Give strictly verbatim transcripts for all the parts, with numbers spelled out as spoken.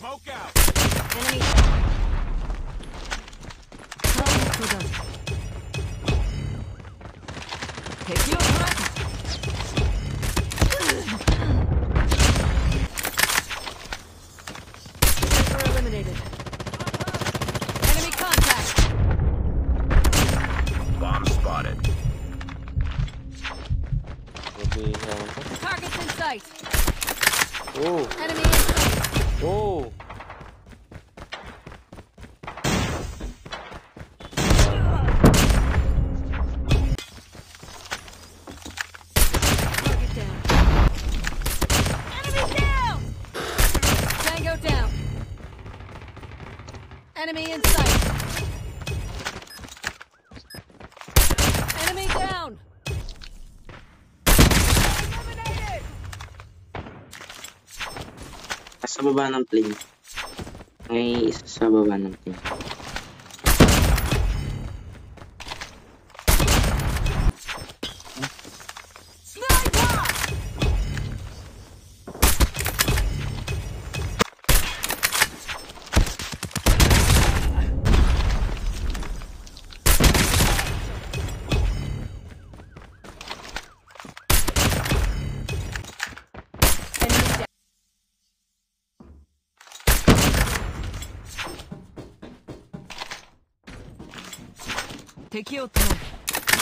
Smoke out. Enemy. Eliminated. Enemy contact. Bomb spotted. Targets in sight. Oh, Enemy in sight. oh. Target down. Enemy down. Tango down. Enemy in sight. Enemy down. Eliminated. Sa baba ng plane. May isa sa baba ng plane. Sniper. Enemy down.敵を止める。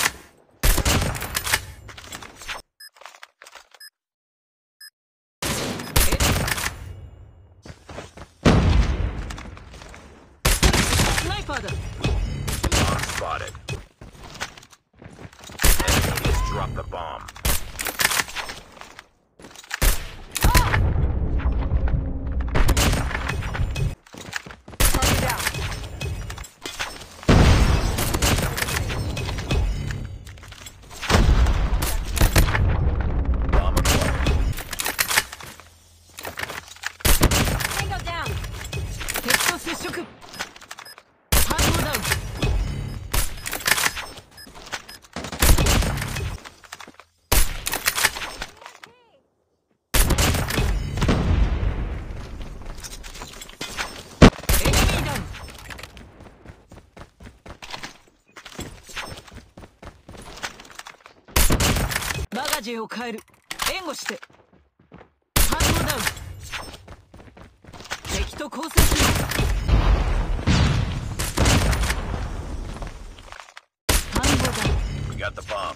スナイパーだ。 Bomb spotted. Enemy has dropped the bomb. Target down. Bomb acquired. Tango down. 敵と接触。反応ダウン。エニミーダウン。マガジンを変える。援護して。反応ダウン。敵と交戦する。反応ダウン。 We got the bomb.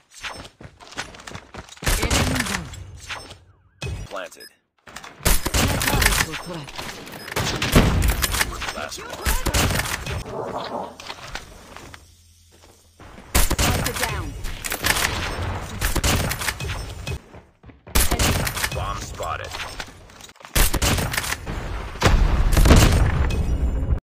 エネミーダウン。 Planted. ターゲットを捉え。 Last one. Target down. Bomb spotted.